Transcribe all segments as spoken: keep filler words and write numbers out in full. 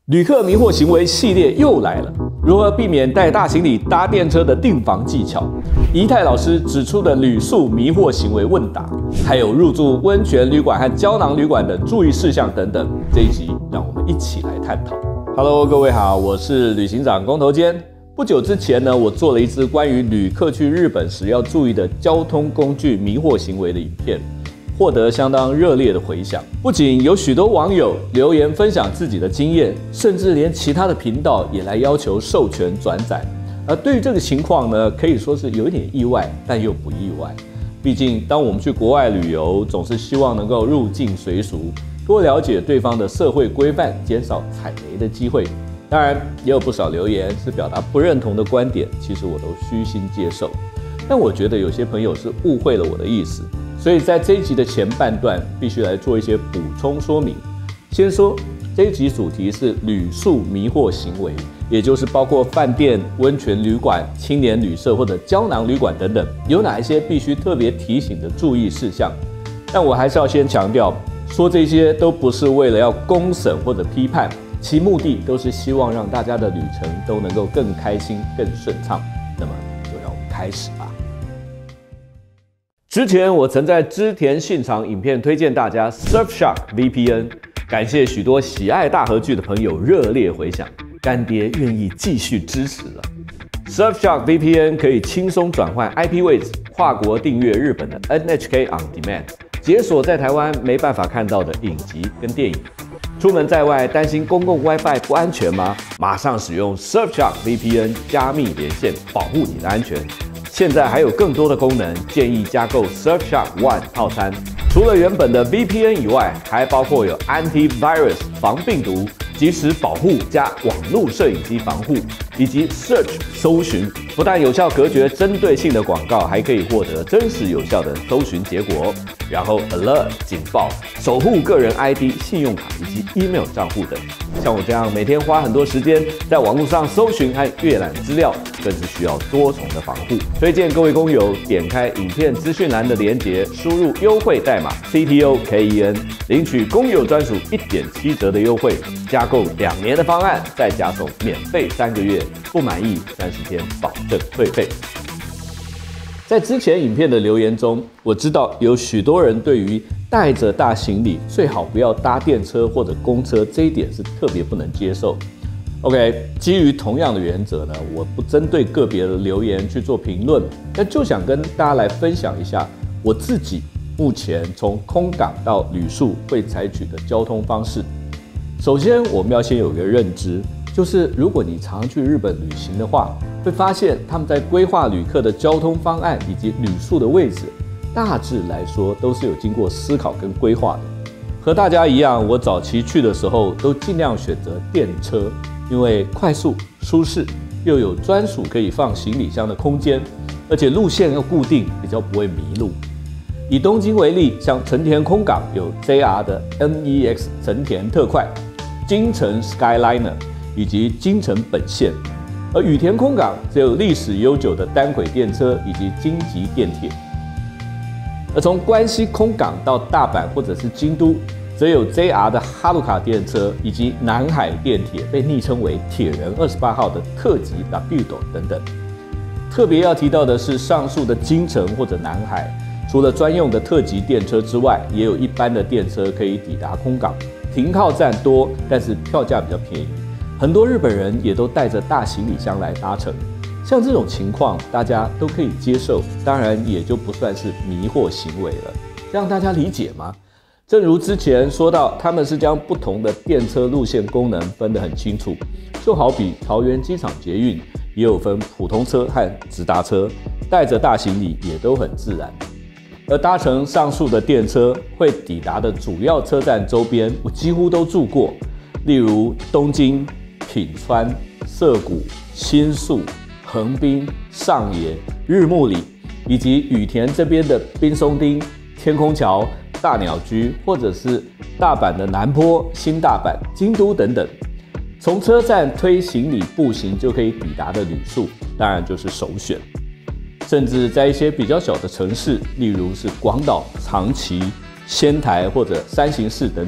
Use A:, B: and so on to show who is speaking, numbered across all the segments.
A: 旅客迷惑行为系列又来了，如何避免带大行李搭电车的订房技巧？仪泰老师指出的旅宿迷惑行为问答，还有入住温泉旅馆和胶囊旅馆的注意事项等等。这一集让我们一起来探讨。Hello， 各位好，我是旅行长工头坚。不久之前呢，我做了一支关于旅客去日本时要注意的交通工具迷惑行为的影片。获得相当热烈的回响，不仅有许多网友留言分享自己的经验，甚至连其他的频道也来要求授权转载。而对于这个情况呢，可以说是有一点意外，但又不意外。毕竟，当我们去国外旅游，总是希望能够入境随俗，多了解对方的社会规范，减少踩雷的机会。当然，也有不少留言是表达不认同的观点，其实我都虚心接受。但我觉得有些朋友是误会了我的意思。所以在这一集的前半段，必须来做一些补充说明。先说这一集主题是旅宿迷惑行为，也就是包括饭店、温泉旅馆、青年旅社或者胶囊旅馆等等，有哪一些必须特别提醒的注意事项。但我还是要先强调，说这些都不是为了要公审或者批判，其目的都是希望让大家的旅程都能够更开心、更顺畅。那么就让我们开始吧。之前我曾在织田信长影片推荐大家 Surfshark V P N， 感谢许多喜爱大和剧的朋友热烈回响，干爹愿意继续支持了。Surfshark V P N 可以轻松转换 I P 位置，跨国订阅日本的 N H K On Demand， 解锁在台湾没办法看到的影集跟电影。出门在外担心公共 WiFi 不安全吗？马上使用 Surfshark V P N 加密连线，保护你的安全。现在还有更多的功能，建议加购 Surfshark One 套餐。除了原本的 V P N 以外，还包括有 Antivirus 防病毒、即时保护加网络摄影机防护，以及 Search 搜寻，不但有效隔绝针对性的广告，还可以获得真实有效的搜寻结果。然后 Alert 警报，守护个人 I D、信用卡以及 email 账户等。像我这样每天花很多时间在网络上搜寻和阅览资料，更是需要多重的防护。推荐各位工友点开影片资讯栏的连结，输入优惠代码 C T O K E N， 领取工友专属 一点七 折的优惠。加购两年的方案，再加送免费三个月，不满意三十天保证退费。在之前影片的留言中，我知道有许多人对于带着大行李最好不要搭电车或者公车这一点是特别不能接受。OK， 基于同样的原则呢，我不针对个别的留言去做评论，但就想跟大家来分享一下我自己目前从空港到旅宿会采取的交通方式。首先，我们要先有一个认知，就是如果你常去日本旅行的话，会发现他们在规划旅客的交通方案以及旅宿的位置，大致来说都是有经过思考跟规划的。和大家一样，我早期去的时候都尽量选择电车，因为快速、舒适，又有专属可以放行李箱的空间，而且路线又固定，比较不会迷路。以东京为例，像成田空港有 J R 的 N E X 成田特快、京成 Skyliner 以及京成本线。而羽田空港则有历史悠久的单轨电车以及京急电铁，而从关西空港到大阪或者是京都，则有 J R 的哈鲁卡电车以及南海电铁，被昵称为铁人二十八号的特急 W 等等。特别要提到的是，上述的京成或者南海，除了专用的特急电车之外，也有一般的电车可以抵达空港，停靠站多，但是票价比较便宜。很多日本人也都带着大行李箱来搭乘，像这种情况大家都可以接受，当然也就不算是迷惑行为了。这样大家理解吗？正如之前说到，他们是将不同的电车路线功能分得很清楚，就好比桃园机场捷运也有分普通车和直达车，带着大行李也都很自然。而搭乘上述的电车会抵达的主要车站周边，我几乎都住过，例如东京、品川、涩谷、新宿、横滨、上野、日暮里，以及羽田这边的滨松町、天空桥、大鸟居，或者是大阪的南波、新大阪、京都等等。从车站推行李步行就可以抵达的旅宿，当然就是首选。甚至在一些比较小的城市，例如是广岛、长崎、仙台或者山形市等等，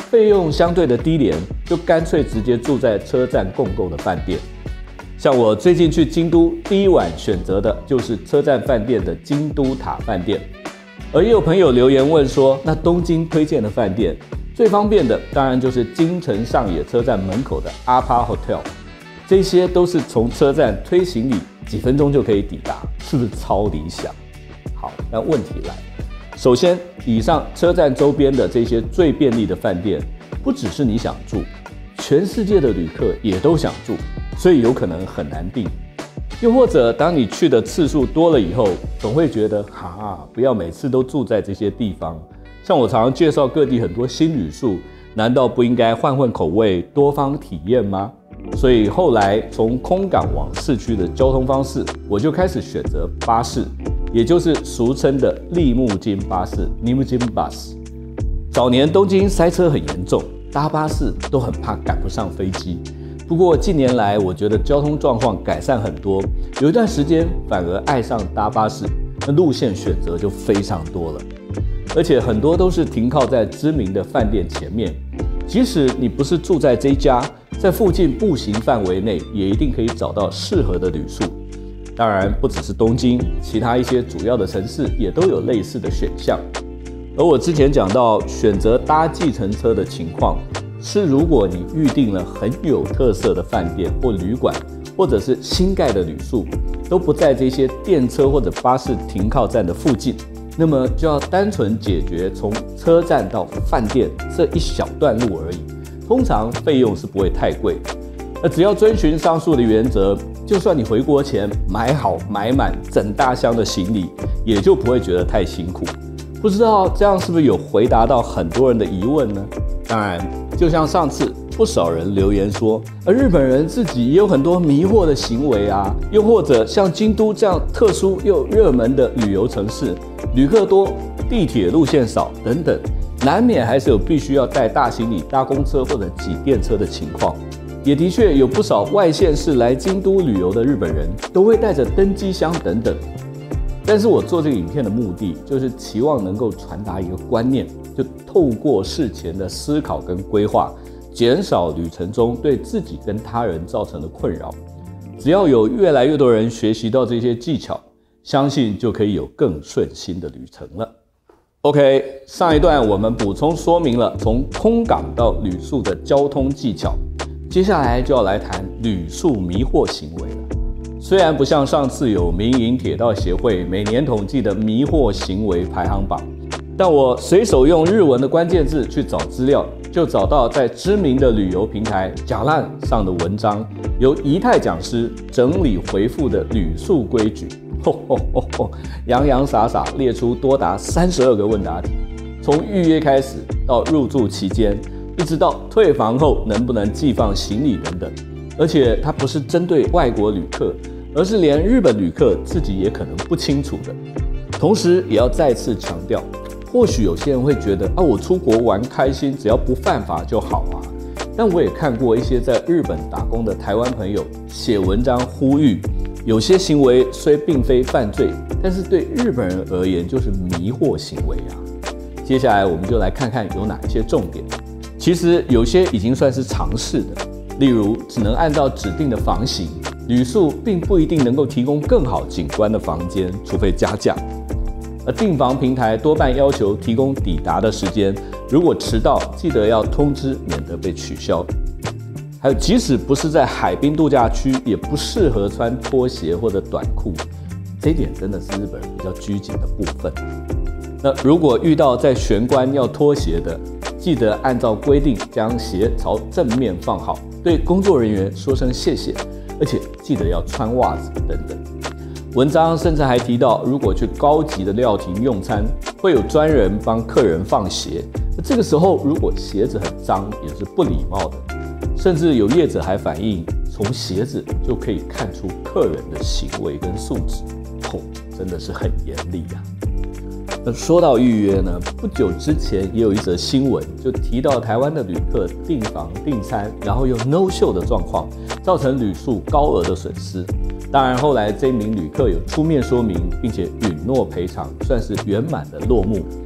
A: 费用相对的低廉，就干脆直接住在车站共构的饭店。像我最近去京都，第一晚选择的就是车站饭店的京都塔饭店。而也有朋友留言问说，那东京推荐的饭店最方便的当然就是京城上野车站门口的 A P A Hotel， 这些都是从车站推行李几分钟就可以抵达，是不是超理想？好，那问题来了，首先以上车站周边的这些最便利的饭店，不只是你想住，全世界的旅客也都想住，所以有可能很难订。又或者当你去的次数多了以后，总会觉得哈，不要每次都住在这些地方。像我常常介绍各地很多新旅宿，难道不应该换换口味，多方体验吗？所以后来从空港往市区的交通方式，我就开始选择巴士，也就是俗称的利木津巴士 （Limousine Bus）。早年东京塞车很严重，搭巴士都很怕赶不上飞机。不过近年来，我觉得交通状况改善很多，有一段时间反而爱上搭巴士，那路线选择就非常多了，而且很多都是停靠在知名的饭店前面。即使你不是住在这家，在附近步行范围内，也一定可以找到适合的旅宿。当然，不只是东京，其他一些主要的城市也都有类似的选项。而我之前讲到选择搭计程车的情况，是如果你预定了很有特色的饭店或旅馆，或者是新盖的旅宿，都不在这些电车或者巴士停靠站的附近，那么就要单纯解决从车站到饭店这一小段路而已，通常费用是不会太贵。那只要遵循上述的原则，就算你回国前买好买满整大箱的行李，也就不会觉得太辛苦。不知道这样是不是有回答到很多人的疑问呢？当然，就像上次不少人留言说，而日本人自己也有很多迷惑的行为啊，又或者像京都这样特殊又热门的旅游城市，旅客多，地铁路线少等等，难免还是有必须要带大行李搭公车或者挤电车的情况。也的确有不少外县市来京都旅游的日本人都会带着登机箱等等。但是我做这个影片的目的，就是期望能够传达一个观念，就透过事前的思考跟规划，减少旅程中对自己跟他人造成的困扰。只要有越来越多人学习到这些技巧，相信就可以有更顺心的旅程了。OK， 上一段我们补充说明了从空港到旅宿的交通技巧，接下来就要来谈旅宿迷惑行为了。虽然不像上次有民营铁道协会每年统计的迷惑行为排行榜，但我随手用日文的关键字去找资料，就找到在知名的旅游平台甲烂上的文章，由仪态讲师整理回复的旅宿规矩，吼吼吼吼，洋洋洒洒列出多达三十二个问答题，从预约开始到入住期间，一直到退房后能不能寄放行李等等。而且它不是针对外国旅客，而是连日本旅客自己也可能不清楚的。同时也要再次强调，或许有些人会觉得啊，我出国玩开心，只要不犯法就好啊。但我也看过一些在日本打工的台湾朋友写文章呼吁，有些行为虽并非犯罪，但是对日本人而言就是迷惑行为啊。接下来我们就来看看有哪一些重点。其实有些已经算是常识的，例如只能按照指定的房型，旅宿并不一定能够提供更好景观的房间，除非加价。而订房平台多半要求提供抵达的时间，如果迟到，记得要通知，免得被取消。还有，即使不是在海滨度假区，也不适合穿拖鞋或者短裤，这一点真的是日本人比较拘谨的部分。那如果遇到在玄关要脱鞋的，记得按照规定将鞋朝正面放好，对工作人员说声谢谢，而且记得要穿袜子等等。文章甚至还提到，如果去高级的料亭用餐，会有专人帮客人放鞋，这个时候如果鞋子很脏，也是不礼貌的。甚至有业者还反映，从鞋子就可以看出客人的行为跟素质，哦，真的是很严厉啊。那说到预约呢，不久之前也有一则新闻，就提到台湾的旅客订房订餐，然后又 no show 的状况，造成旅宿高额的损失。当然后来这名旅客有出面说明，并且允诺赔偿，算是圆满的落幕。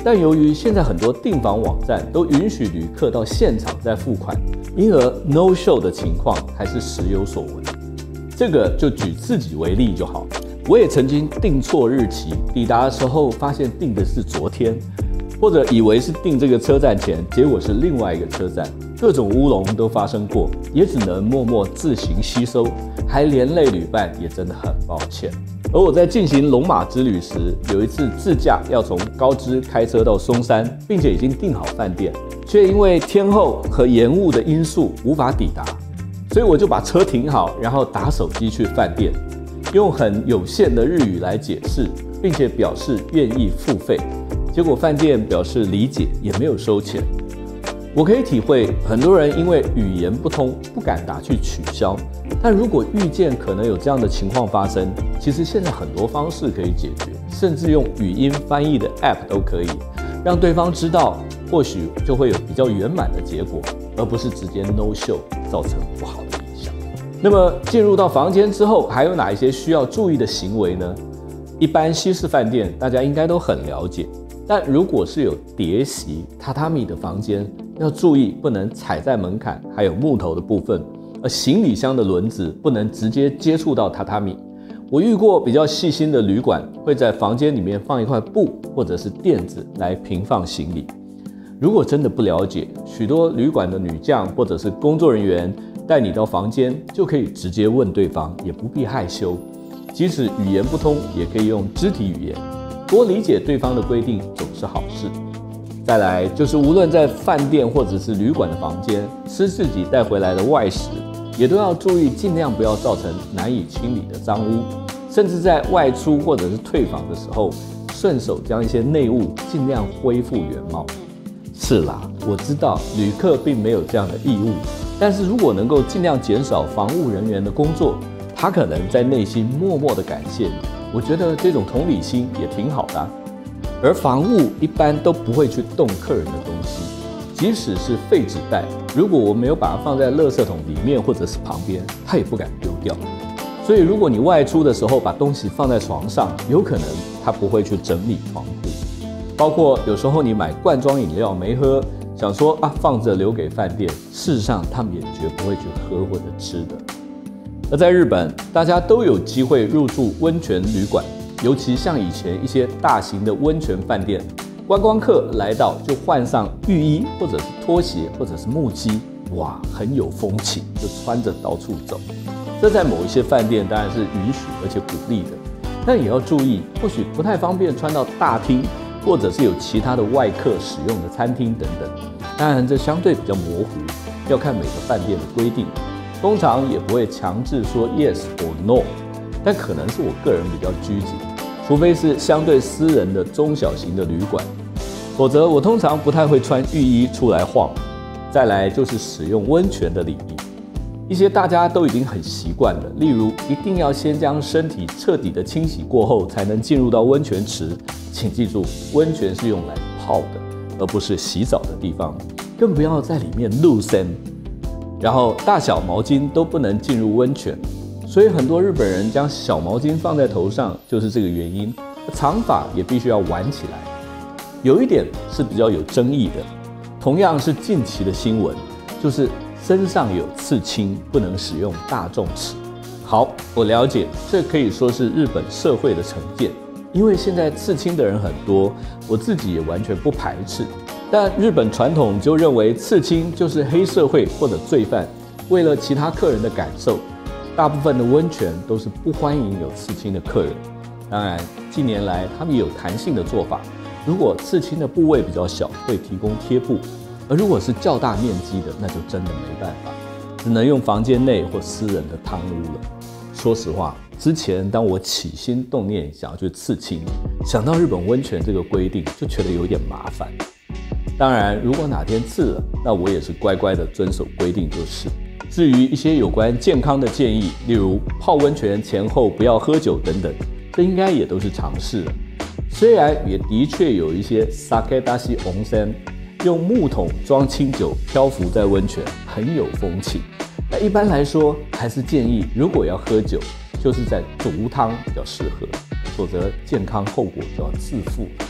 A: 但由于现在很多订房网站都允许旅客到现场再付款，因而 no show 的情况还是时有所闻。这个就举自己为例就好，我也曾经订错日期，抵达的时候发现订的是昨天，或者以为是订这个车站前，结果是另外一个车站，各种乌龙都发生过，也只能默默自行吸收，还连累旅伴，也真的很抱歉。而我在进行龙马之旅时，有一次自驾要从高知开车到松山，并且已经订好饭店，却因为天候和延误的因素无法抵达，所以我就把车停好，然后打手机去饭店，用很有限的日语来解释，并且表示愿意付费。结果饭店表示理解，也没有收钱。我可以体会很多人因为语言不通不敢打去取消，但如果遇见可能有这样的情况发生，其实现在很多方式可以解决，甚至用语音翻译的 App 都可以，让对方知道，或许就会有比较圆满的结果，而不是直接 no show 造成不好的影响。那么进入到房间之后，还有哪一些需要注意的行为呢？一般西式饭店大家应该都很了解，但如果是有叠席榻榻米的房间，要注意不能踩在门槛还有木头的部分，而行李箱的轮子不能直接接触到榻榻米。我遇过比较细心的旅馆，会在房间里面放一块布或者是垫子来平放行李。如果真的不了解，许多旅馆的女将或者是工作人员带你到房间，就可以直接问对方，也不必害羞。即使语言不通，也可以用肢体语言，多理解对方的规定总是好事。再来就是无论在饭店或者是旅馆的房间，吃自己带回来的外食，也都要注意尽量不要造成难以清理的脏污，甚至在外出或者是退房的时候，顺手将一些内务尽量恢复原貌。是啦，我知道旅客并没有这样的义务，但是如果能够尽量减少房务人员的工作，他可能在内心默默的感谢你，我觉得这种同理心也挺好的啊。而房务一般都不会去动客人的东西，即使是废纸袋，如果我没有把它放在垃圾桶里面或者是旁边，他也不敢丢掉。所以如果你外出的时候把东西放在床上，有可能他不会去整理床铺。包括有时候你买罐装饮料没喝，想说啊放着留给饭店，事实上他们也绝不会去喝或者吃的。而在日本，大家都有机会入住温泉旅馆，尤其像以前一些大型的温泉饭店，观光客来到就换上浴衣或者是拖鞋或者是木屐，哇，很有风情，就穿着到处走。这在某一些饭店当然是允许而且鼓励的，但也要注意，或许不太方便穿到大厅，或者是有其他的外客使用的餐厅等等。当然，这相对比较模糊，要看每个饭店的规定。通常也不会强制说 yes or no， 但可能是我个人比较拘谨，除非是相对私人的中小型的旅馆，否则我通常不太会穿浴衣出来晃。再来就是使用温泉的礼仪，一些大家都已经很习惯了，例如一定要先将身体彻底的清洗过后才能进入到温泉池。请记住，温泉是用来泡的，而不是洗澡的地方，更不要在里面露身。然后大小毛巾都不能进入温泉，所以很多日本人将小毛巾放在头上就是这个原因。长发也必须要挽起来。有一点是比较有争议的，同样是近期的新闻，就是身上有刺青不能使用大众尺。好，我了解，这可以说是日本社会的成见，因为现在刺青的人很多，我自己也完全不排斥。但日本传统就认为刺青就是黑社会或者罪犯，为了其他客人的感受，大部分的温泉都是不欢迎有刺青的客人。当然，近年来他们也有弹性的做法，如果刺青的部位比较小，会提供贴布；而如果是较大面积的，那就真的没办法，只能用房间内或私人的汤屋了。说实话，之前当我起心动念想要去刺青，想到日本温泉这个规定，就觉得有点麻烦。当然，如果哪天刺了，那我也是乖乖的遵守规定就是。至于一些有关健康的建议，例如泡温泉前后不要喝酒等等，这应该也都是常识了。虽然也的确有一些 sake dashi onsen 用木桶装清酒漂浮在温泉，很有风情。但一般来说，还是建议如果要喝酒，就是在足汤比较适合，否则健康后果就要自负。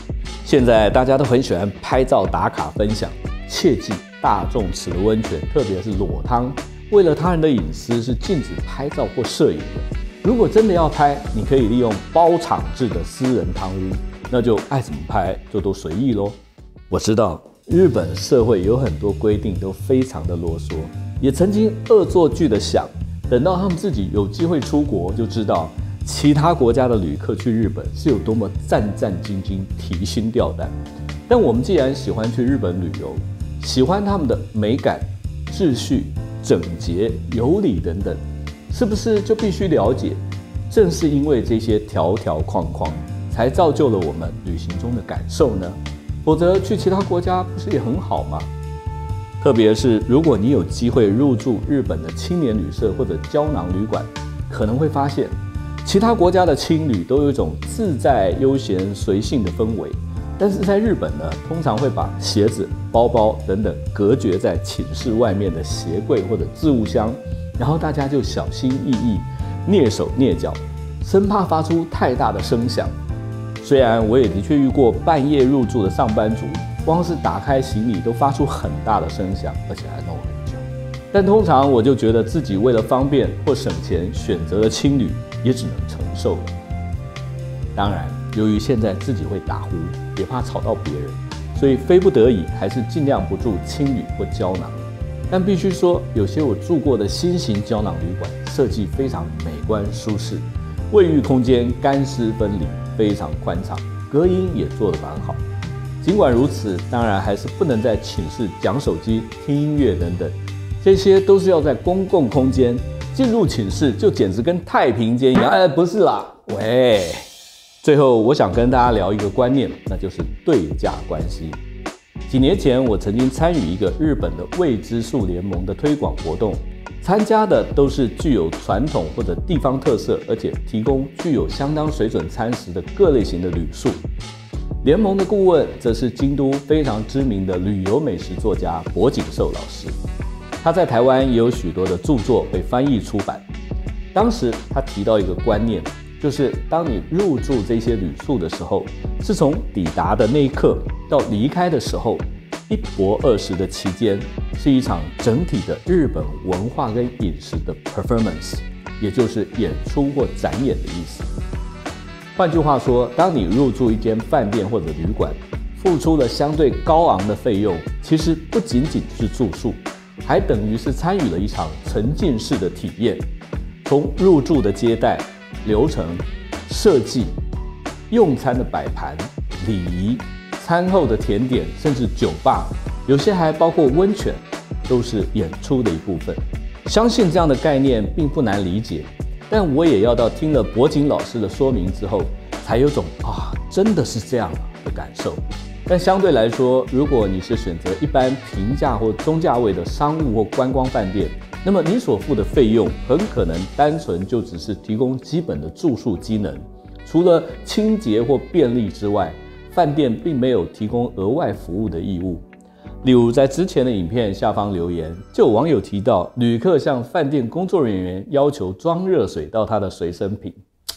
A: 现在大家都很喜欢拍照打卡分享，切记大众池的温泉，特别是裸汤，为了他人的隐私是禁止拍照或摄影的。如果真的要拍，你可以利用包场制的私人汤屋，那就爱怎么拍就都随意咯。我知道日本社会有很多规定都非常的啰嗦，也曾经恶作剧的想，等到他们自己有机会出国，就知道其他国家的旅客去日本是有多么战战兢兢、提心吊胆。但我们既然喜欢去日本旅游，喜欢他们的美感、秩序、整洁、有礼等等，是不是就必须了解？正是因为这些条条框框，才造就了我们旅行中的感受呢？否则去其他国家不是也很好吗？特别是如果你有机会入住日本的青年旅社或者胶囊旅馆，可能会发现其他国家的青旅都有一种自在、悠闲、随性的氛围，但是在日本呢，通常会把鞋子、包包等等隔绝在寝室外面的鞋柜或者置物箱，然后大家就小心翼翼、蹑手蹑脚，生怕发出太大的声响。虽然我也的确遇过半夜入住的上班族，光是打开行李都发出很大的声响，而且还弄很久。但通常我就觉得自己为了方便或省钱选择了青旅，也只能承受了。当然，由于现在自己会打呼，也怕吵到别人，所以非不得已还是尽量不住青旅或胶囊。但必须说，有些我住过的新型胶囊旅馆设计非常美观舒适，卫浴空间干湿分离，非常宽敞，隔音也做得蛮好。尽管如此，当然还是不能在寝室讲手机、听音乐等等，这些都是要在公共空间。进入寝室就简直跟太平间一样。哎，不是啦，喂。最后，我想跟大家聊一个观念，那就是对价关系。几年前，我曾经参与一个日本的未知数联盟的推广活动，参加的都是具有传统或者地方特色，而且提供具有相当水准餐食的各类型的旅宿。联盟的顾问则是京都非常知名的旅游美食作家柏景寿老师，他在台湾也有许多的著作被翻译出版。当时他提到一个观念，就是当你入住这些旅宿的时候，是从抵达的那一刻到离开的时候，一泊二食的期间，是一场整体的日本文化跟饮食的 performance， 也就是演出或展演的意思。换句话说，当你入住一间饭店或者旅馆，付出了相对高昂的费用，其实不仅仅是住宿，还等于是参与了一场沉浸式的体验。从入住的接待、流程、设计、用餐的摆盘、礼仪、餐后的甜点，甚至酒吧，有些还包括温泉，都是演出的一部分。相信这样的概念并不难理解，但我也要到听了柏景老师的说明之后，才有种啊，真的是这样的感受。但相对来说，如果你是选择一般平价或中价位的商务或观光饭店，那么你所付的费用很可能单纯就只是提供基本的住宿机能，除了清洁或便利之外，饭店并没有提供额外服务的义务。例如在之前的影片下方留言，就有网友提到旅客向饭店工作人员要求装热水到他的随身瓶。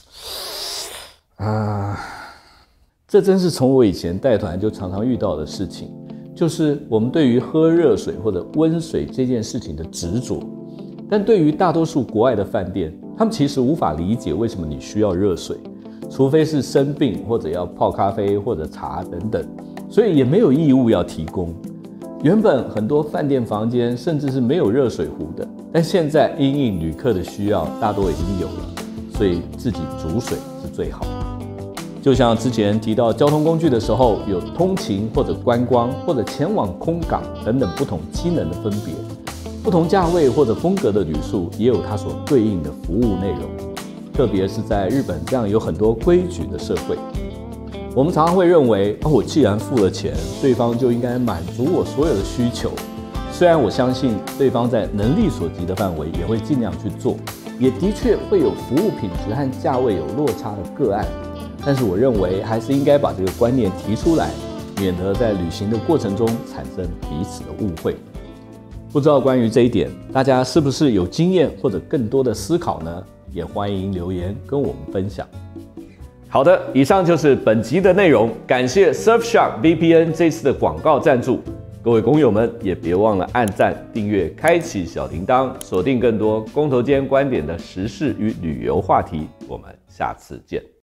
A: 啊，这真是从我以前带团就常常遇到的事情，就是我们对于喝热水或者温水这件事情的执着。但对于大多数国外的饭店，他们其实无法理解为什么你需要热水，除非是生病或者要泡咖啡或者茶等等，所以也没有义务要提供。原本很多饭店房间甚至是没有热水壶的，但现在因应旅客的需要，大多已经有了，所以自己煮水是最好的。就像之前提到交通工具的时候，有通勤或者观光或者前往空港等等不同机能的分别，不同价位或者风格的旅宿也有它所对应的服务内容，特别是在日本这样有很多规矩的社会。我们常常会认为，哦，我既然付了钱，对方就应该满足我所有的需求。虽然我相信对方在能力所及的范围也会尽量去做，也的确会有服务品质和价位有落差的个案，但是我认为还是应该把这个观念提出来，免得在旅行的过程中产生彼此的误会。不知道关于这一点，大家是不是有经验或者更多的思考呢？也欢迎留言跟我们分享。 好的，以上就是本集的内容，感谢 Surfshark V P N 这次的广告赞助。各位工友们也别忘了按赞、订阅、开启小铃铛，锁定更多公投间观点的时事与旅游话题。我们下次见。